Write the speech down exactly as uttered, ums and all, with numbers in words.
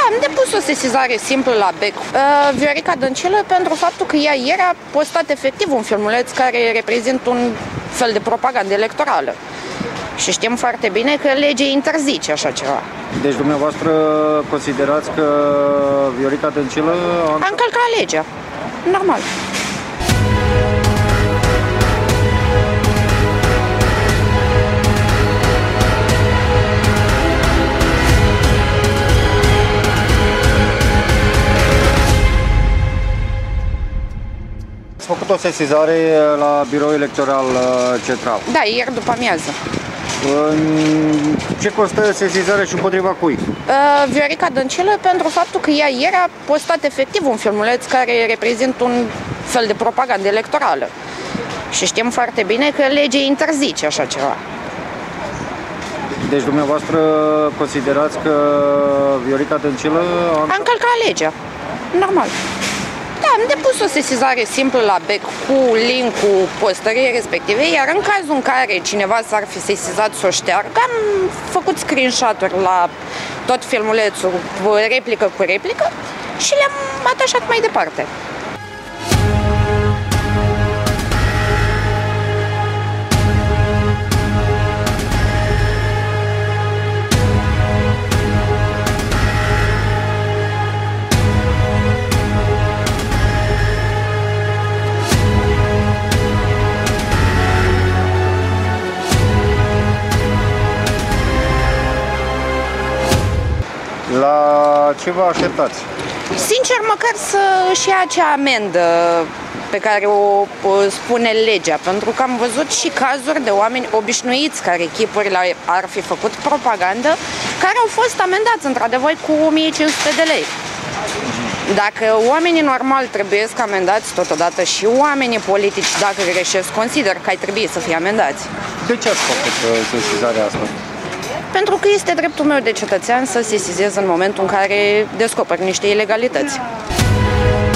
am depus o sesizare simplă la B E C, uh, Viorica Dăncilă, pentru faptul că ea ieri a postat efectiv un filmuleț care reprezintă un fel de propagandă electorală. Și știm foarte bine că legea interzice așa ceva. Deci dumneavoastră considerați că Viorica Dăncilă a... a încălcat legea. Normal. Ați făcut o sesizare la Biroul Electoral Central. Da, ieri după amiază. În ce constă sesizarea și împotriva cui? Uh, Viorica Dăncilă, pentru faptul că ea ieri a postat efectiv un filmuleț care reprezintă un fel de propagandă electorală. Și știm foarte bine că legea interzice așa ceva. Deci dumneavoastră considerați că Viorica Dăncilă a... a încălcat legea. Normal. Da, am depus o sesizare simplă la B E C cu link-ul postării respective, iar în cazul în care cineva s-ar fi sesizat să o șteargă, am făcut screenshot-uri la tot filmulețul, replică cu replică, și le-am atașat mai departe. La ce vă așteptați? Sincer, măcar să își ia acea amendă pe care o, o spune legea, pentru că am văzut și cazuri de oameni obișnuiți care chipurile ar fi făcut propagandă, care au fost amendați într-adevăr cu o mie cinci sute de lei. Dacă oamenii normali trebuie să amendați, totodată și oamenii politici, dacă greșesc, consider că ai trebui să fie amendați. De ce ați făcut sesizarea asta? Pentru că este dreptul meu de cetățean să sesizez în momentul în care descoper niște ilegalități.